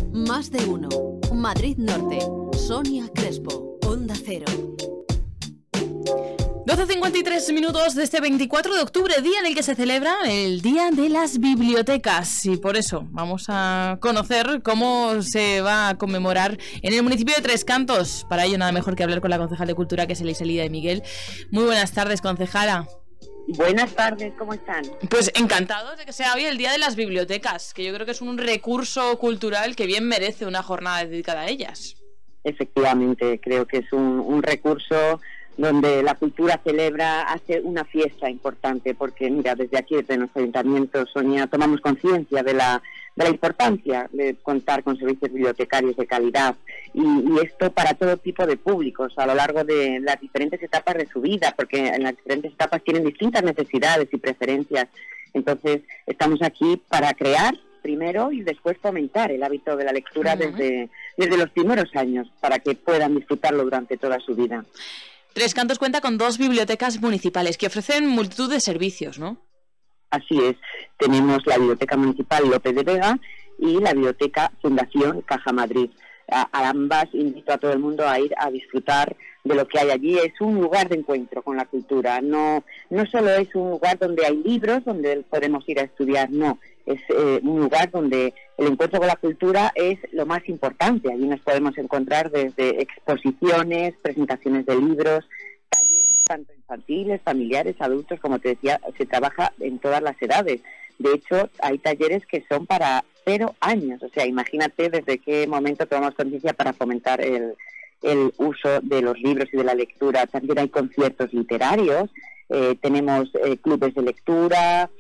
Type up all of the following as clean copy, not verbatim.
Más de uno. Madrid Norte. Sonia Crespo. Onda Cero. 12:53 minutos de este 24 de octubre, día en el que se celebra el Día de las Bibliotecas. Y por eso vamos a conocer cómo se va a conmemorar en el municipio de Tres Cantos. Para ello, nada mejor que hablar con la concejal de Cultura, que es Eliselida de Miguel. Muy buenas tardes, concejala. Buenas tardes, ¿cómo están? Pues encantados de que sea hoy el Día de las Bibliotecas, que yo creo que es un recurso cultural que bien merece una jornada dedicada a ellas. Efectivamente, creo que es un recurso donde la cultura celebra, hace una fiesta importante, porque mira, desde aquí, desde nuestro ayuntamiento, Sonia, tomamos conciencia de la importancia de contar con servicios bibliotecarios de calidad y esto para todo tipo de públicos a lo largo de las diferentes etapas de su vida, porque en las diferentes etapas tienen distintas necesidades y preferencias. Entonces, estamos aquí para crear primero y después fomentar el hábito de la lectura desde los primeros años, para que puedan disfrutarlo durante toda su vida. Tres Cantos cuenta con 2 bibliotecas municipales que ofrecen multitud de servicios, ¿no? Así es. Tenemos la Biblioteca Municipal Lope de Vega y la Biblioteca Fundación Caja Madrid. A ambas invito a todo el mundo a ir a disfrutar de lo que hay allí. Es un lugar de encuentro con la cultura. No solo es un lugar donde hay libros, donde podemos ir a estudiar, no. Es un lugar donde el encuentro con la cultura es lo más importante. Allí nos podemos encontrar desde exposiciones, presentaciones de libros, talleres tanto infantiles, familiares, adultos, como te decía, se trabaja en todas las edades. De hecho, hay talleres que son para 0 años. O sea, imagínate desde qué momento tomamos conciencia para fomentar el uso de los libros y de la lectura. También hay conciertos literarios, tenemos clubes de lectura,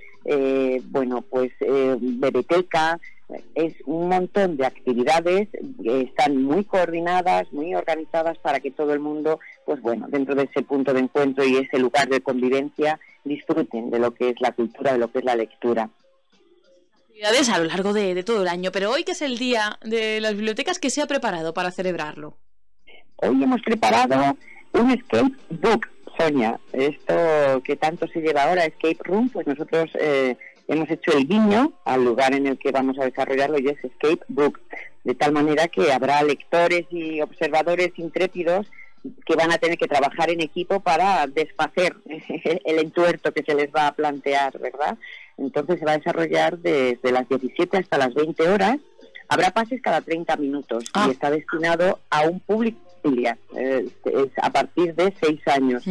biblioteca. Es un montón de actividades, están muy coordinadas, muy organizadas para que todo el mundo, dentro de ese punto de encuentro y ese lugar de convivencia, disfruten de lo que es la cultura, de lo que es la lectura. Actividades a lo largo de todo el año, pero hoy, que es el Día de las Bibliotecas, ¿qué se ha preparado para celebrarlo? Hoy hemos preparado un escape book, Sonia. Esto que tanto se lleva ahora, escape room, pues nosotros hemos hecho el guiño al lugar en el que vamos a desarrollarlo, y es escape book, de tal manera que habrá lectores y observadores intrépidos que van a tener que trabajar en equipo para desfacer el entuerto que se les va a plantear, ¿verdad? Entonces se va a desarrollar desde las 17 hasta las 20 horas. Habrá pases cada 30 minutos y está destinado a un público familiar, es a partir de 6 años.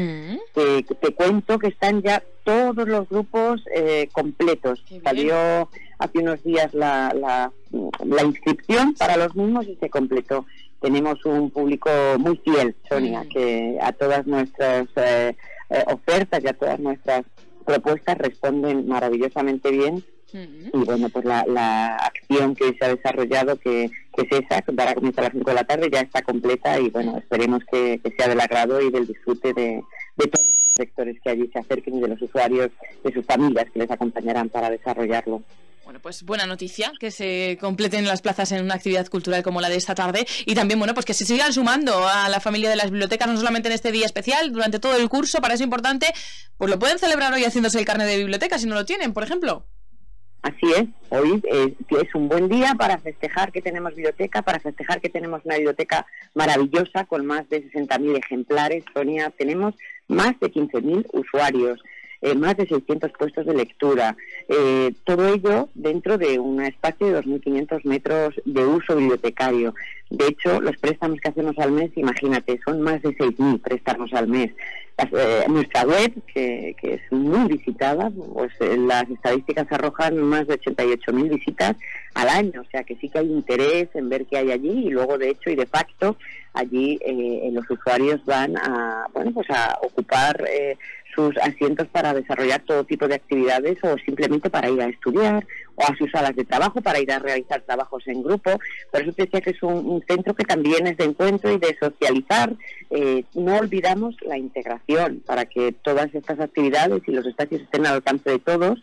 Te cuento que están ya todos los grupos completos. Salió hace unos días la inscripción para los mismos y se completó. Tenemos un público muy fiel, Sonia, que a todas nuestras ofertas y a todas nuestras propuestas responden maravillosamente bien. Y pues la acción que se ha desarrollado, que es esa, que dará comienzo a las 5 de la tarde, ya está completa, y esperemos que sea del agrado y del disfrute de todos los sectores que allí se acerquen y de los usuarios, de sus familias que les acompañarán para desarrollarlo. Bueno, pues buena noticia que se completen las plazas en una actividad cultural como la de esta tarde, y también, pues que se sigan sumando a la familia de las bibliotecas, no solamente en este día especial, durante todo el curso. Para eso es importante, pues lo pueden celebrar hoy haciéndose el carnet de biblioteca si no lo tienen, por ejemplo. Así es, hoy es un buen día para festejar que tenemos biblioteca, para festejar que tenemos una biblioteca maravillosa con más de 60.000 ejemplares. Sonia, tenemos más de 15.000 usuarios, más de 600 puestos de lectura, todo ello dentro de un espacio de 2.500 metros de uso bibliotecario. De hecho, los préstamos que hacemos al mes, imagínate, son más de 6.000 préstamos al mes. Nuestra web, que es muy visitada, pues las estadísticas arrojan más de 88.000 visitas al año, o sea que sí que hay interés en ver qué hay allí, y luego de hecho y de facto allí los usuarios van a ocupar sus asientos para desarrollar todo tipo de actividades, o simplemente para ir a estudiar, o a sus salas de trabajo para ir a realizar trabajos en grupo. Por eso te decía que es un centro que también es de encuentro y de socializar. No olvidamos la integración para que todas estas actividades y los espacios estén al alcance de todos.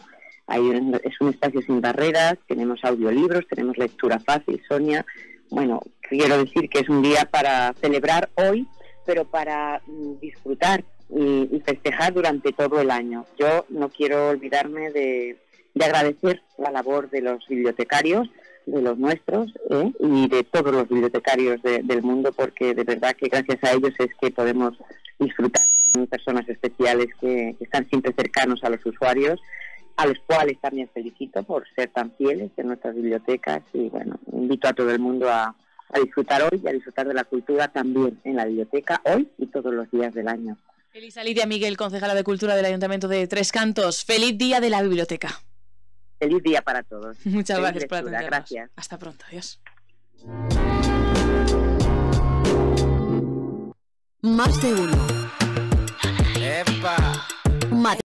Es un espacio sin barreras, tenemos audiolibros, tenemos lectura fácil, Sonia. Bueno, quiero decir que es un día para celebrar hoy, pero para disfrutar y festejar durante todo el año. Yo no quiero olvidarme de agradecer la labor de los bibliotecarios, de los nuestros y de todos los bibliotecarios del mundo, porque de verdad que gracias a ellos es que podemos disfrutar. Son personas especiales que están siempre cercanos a los usuarios, a los cuales también felicito por ser tan fieles en nuestras bibliotecas, y bueno, invito a todo el mundo a disfrutar hoy y a disfrutar de la cultura también en la biblioteca hoy y todos los días del año. Elisa Lidia Miguel, concejala de Cultura del Ayuntamiento de Tres Cantos. ¡Feliz Día de la Biblioteca! Feliz día para todos. Muchas Feliz gracias por lectura. atendernos. Gracias. Hasta pronto. Adiós. Más de uno. ¡Epa!